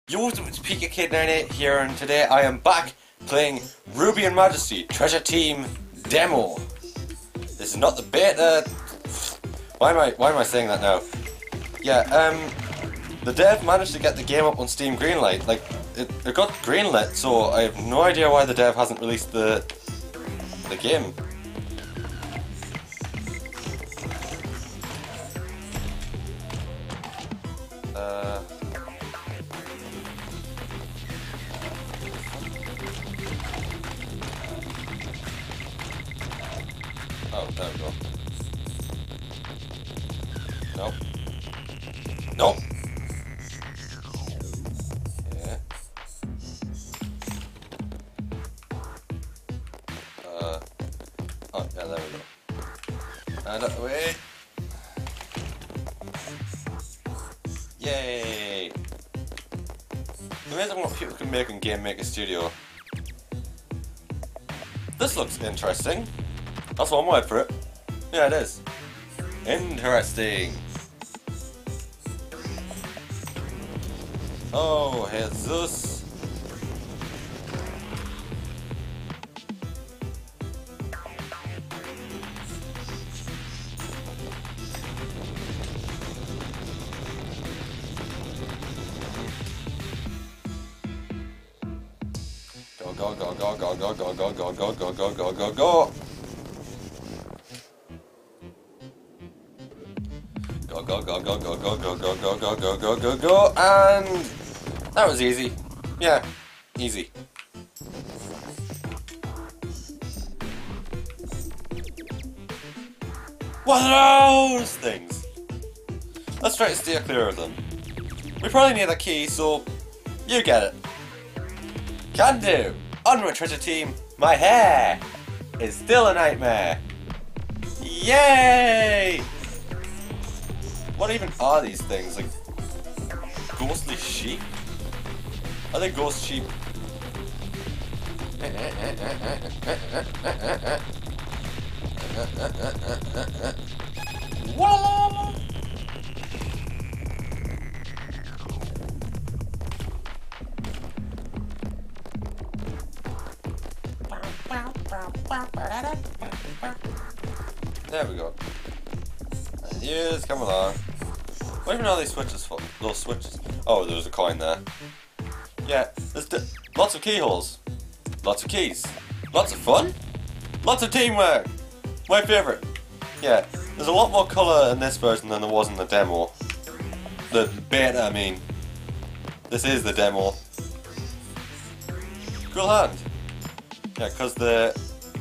Yo, it's PikaKid98 here, and today I am back playing Ruby and Majesty Treasure Team Demo. This is not the beta. Why am I saying that now? Yeah, the dev managed to get the game up on Steam Greenlight. Like, it got greenlit, so I have no idea why the dev hasn't released the game. Oh, there we go. Nope. Nope! Yeah. Oh, yeah, there we go. And up the way. Yay! Amazing what people can make in Game Maker Studio. This looks interesting. That's one word for it. Yeah, it is. Interesting. Oh, Jesus. Go, go, go, go, go, go, go, go, go, go, go, go, go, go, go. Go, go, go, go, go, go, go, go, go, go, go, go, go, go, and that was easy. Yeah, easy. What are those things? Let's try to steer clear of them. We probably need a key, so you get it. Can do. Onward, Treasure Team. My hair is still a nightmare. Yay! What even are these things? Like, ghostly sheep? Are they ghost sheep? Whoa! There we go. And yes, come along. What even are these switches for? Those switches. Oh, there's a coin there. Yeah, there's lots of keyholes. Lots of keys. Lots of fun. Lots of teamwork. My favourite. Yeah, there's a lot more colour in this version than there was in the demo. The beta, I mean. This is the demo. Cool hand. Yeah, because the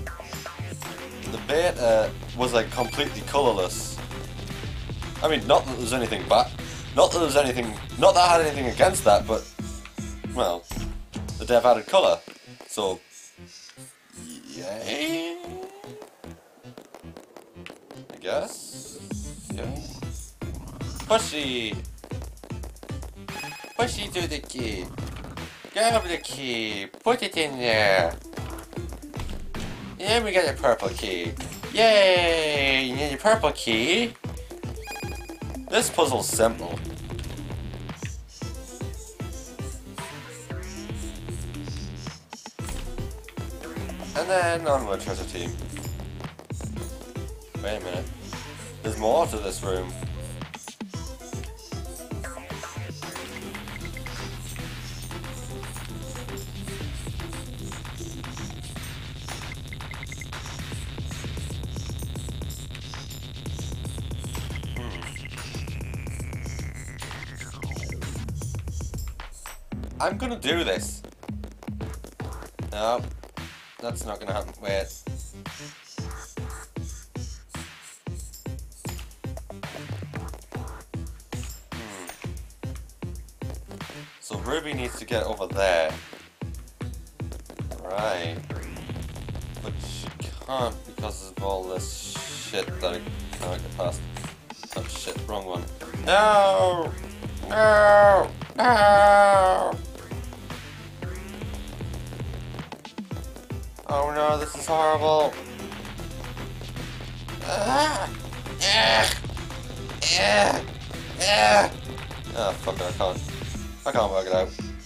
beta was like completely colourless. I mean, not that there's anything bad, not that I had anything against that, but, well, the dev added colour, so, yay, I guess, yeah. Pushy to the key, grab the key, put it in there, and we got a purple key, yay, you need a purple key. This puzzle's simple. And then onward, Treasure Team. Wait a minute. There's more to this room. I'm gonna do this. No, that's not gonna happen. Wait. So Ruby needs to get over there. Right. But she can't because of all this shit that I can't get past. Oh shit, wrong one. No! No! No! Oh no, this is horrible. Oh, fuck it, I can't work it out.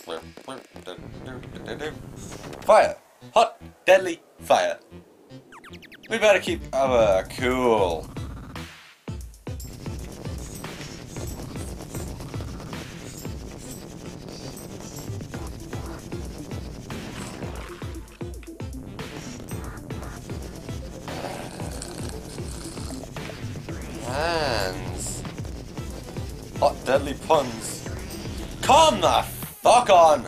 Fire! Hot, deadly fire! We better keep our cool. Hands. Hot, deadly puns. Come the fuck on!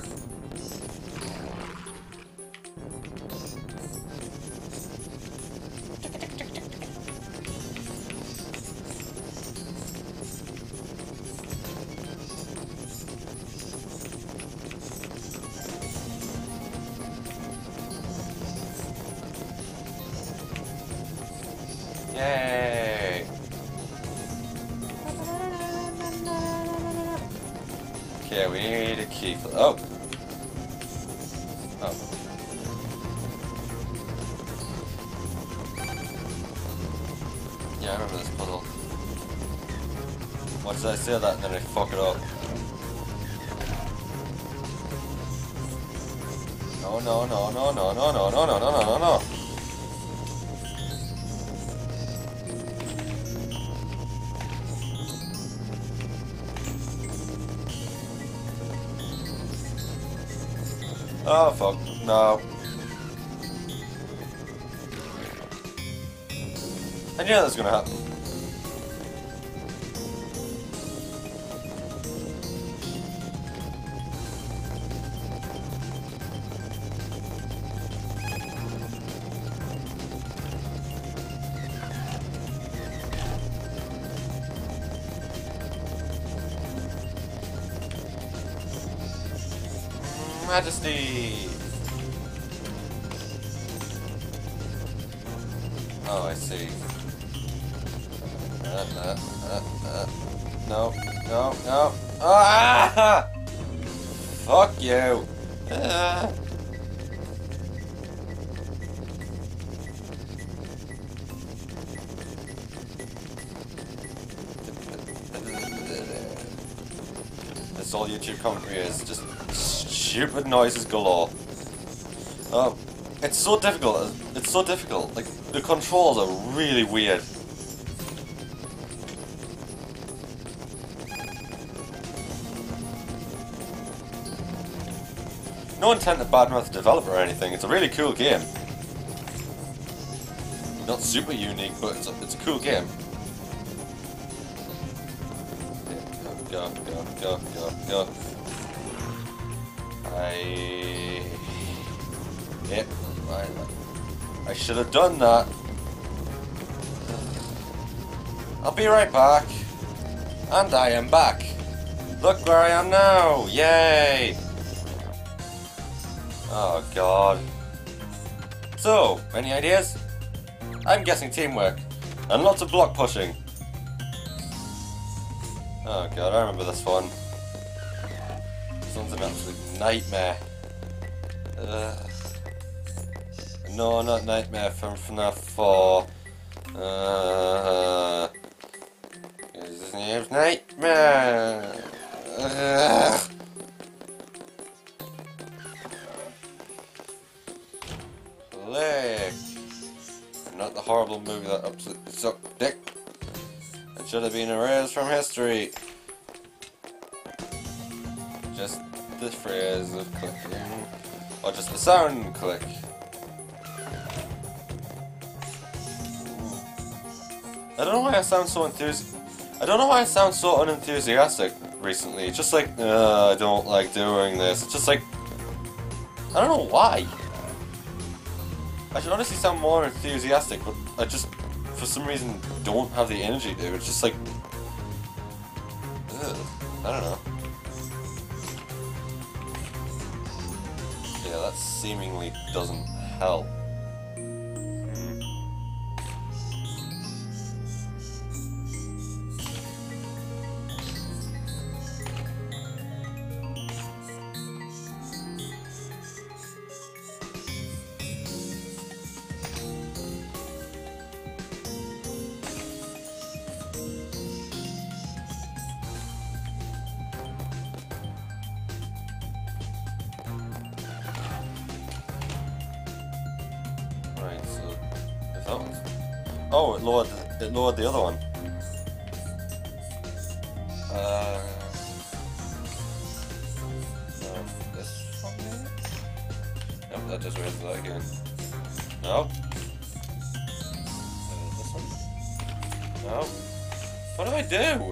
Yay! Okay, we need a key for. Oh! Oh. Yeah, I remember this puzzle. Why did I say that and then I fuck it up? No, no, no, no, no, no, no, no, no, no, no, no, no. Oh fuck, no. I knew that was gonna happen. Majesty! Oh, I see. No, no, no. Ah! Fuck you! Ah. That's all YouTube commentary is, just stupid noises galore. Oh, it's so difficult. It's so difficult. Like, the controls are really weird. No intent to badmouth the developer or anything. It's a really cool game. Not super unique, but it's a cool game. Go, go, go, go, go. Yep, I should have done that. I'll be right back. And I am back. Look where I am now. Yay! Oh god. So, any ideas? I'm guessing teamwork. And lots of block pushing. Oh god, I remember this one. This one's an absolute nightmare. No, not Nightmare from FNAF 4. His name's Nightmare. Click. Not the horrible movie that absolutely sucked dick. It should have been erased from history. Just the phrase of clicking. Or just the sound click. I don't know why I sound so I don't know why I sound so unenthusiastic recently. It's just like, I don't like doing this. It's just like, I don't know why. I should honestly sound more enthusiastic, but I just, for some reason, don't have the energy to. It's just like, I don't know. Yeah, that seemingly doesn't help. That one. Oh, it lowered the other one. No, this one maybe? Yep, that just raises that again. No. This one? No. What do I do?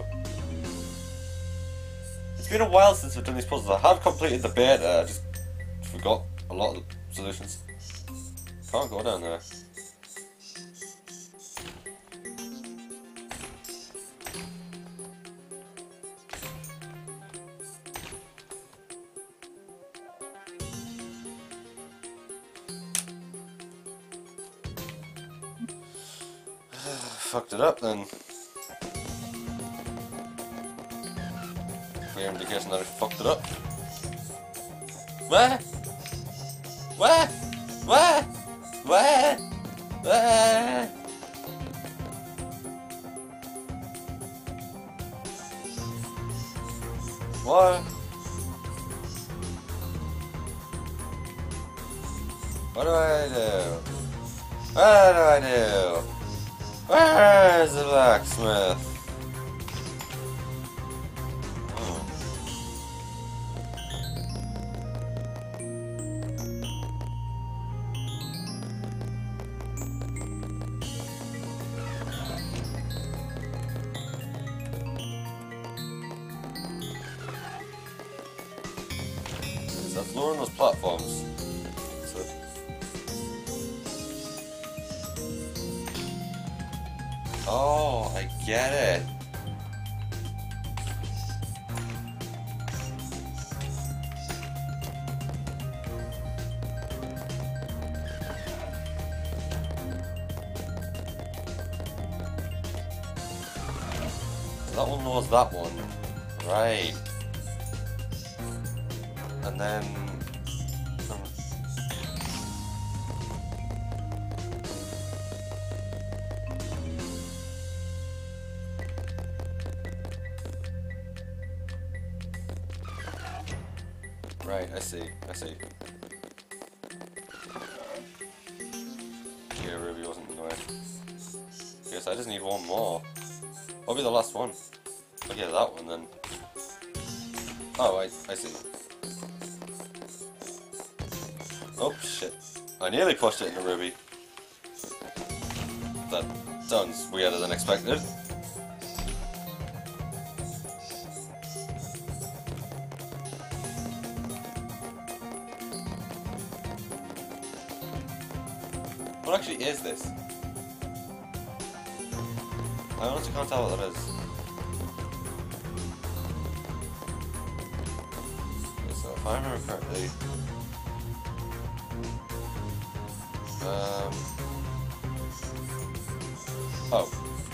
It's been a while since I've done these puzzles. I have completed the beta, I just forgot a lot of the solutions. Can't go down there. Fucked it up then. Clear indication that I fucked it up. Where? Where? Where? Where? Where? What? What do I do? What do I do? Where's the blacksmith? Oh. So that's lowering those platforms. So oh, I get it. So that one knows that one. Right. And then right, I see. Yeah, Ruby wasn't in the way. Guess I just need one more. What'll be the last one? Oh yeah, that one then. Oh, I see. Oh shit. I nearly pushed it into Ruby. That sounds weirder than expected. What actually is this? I honestly can't tell what that is. Okay, so if I remember correctly... Oh.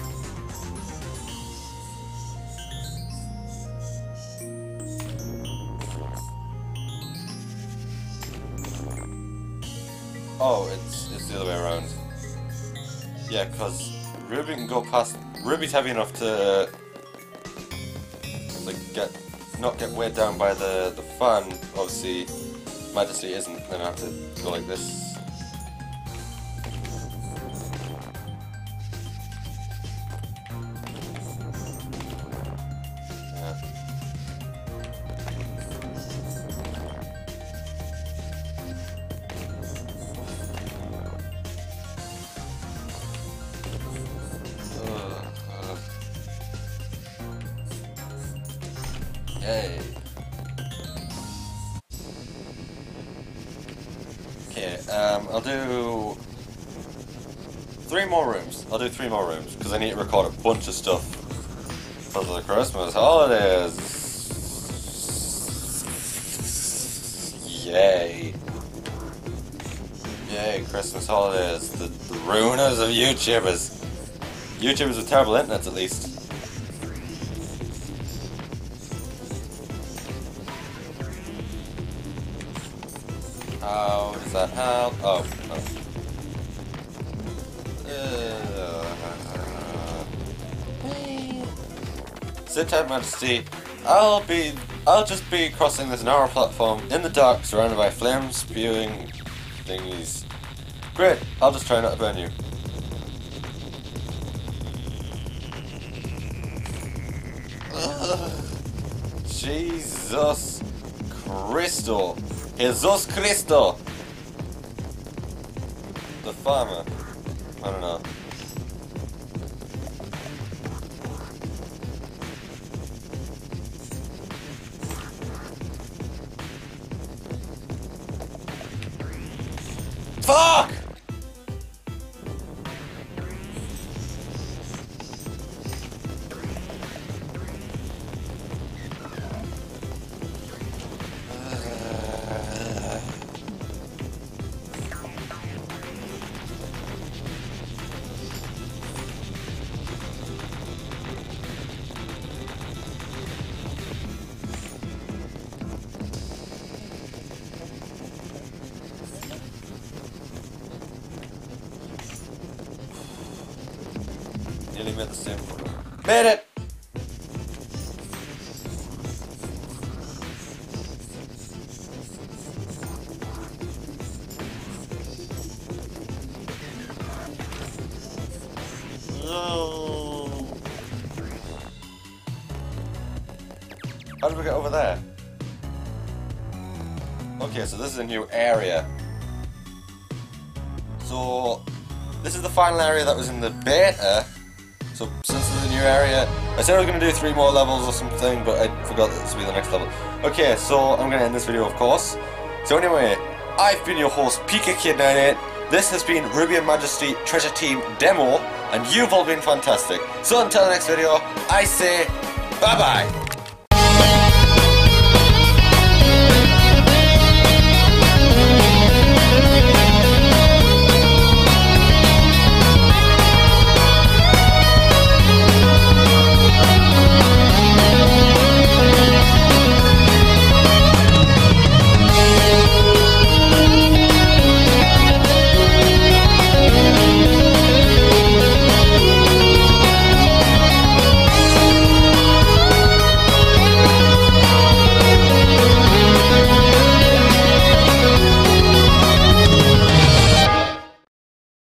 Oh, it's the other way around. Yeah, because Ruby can go past... Ruby's heavy enough to... like, not get weighed down by the fan. Obviously, Majesty isn't, then I have to go like this. Yay. Okay, I'll do 3 more rooms. I'll do 3 more rooms, because I need to record a bunch of stuff for the Christmas holidays. Yay. Yay, Christmas holidays. The ruiners of YouTubers. YouTubers with terrible internets, at least. How does that help? Oh, no. Sit tight, Majesty. I'll just be crossing this narrow platform in the dark, surrounded by flame spewing thingies. Great, I'll just try not to burn you. Jesus Cristo. Jesus Cristo. The farmer. I don't know. Fuck! Nearly made the same. Made it! No. How did we get over there? Okay, so this is a new area. So, this is the final area that was in the beta. So, since this is a new area, I said I was going to do 3 more levels or something, but I forgot that this would be the next level. Okay, so I'm going to end this video, of course. So anyway, I've been your host, PikaKid98. This has been Ruby and Majesty Treasure Team Demo, and you've all been fantastic. So until the next video, I say bye-bye.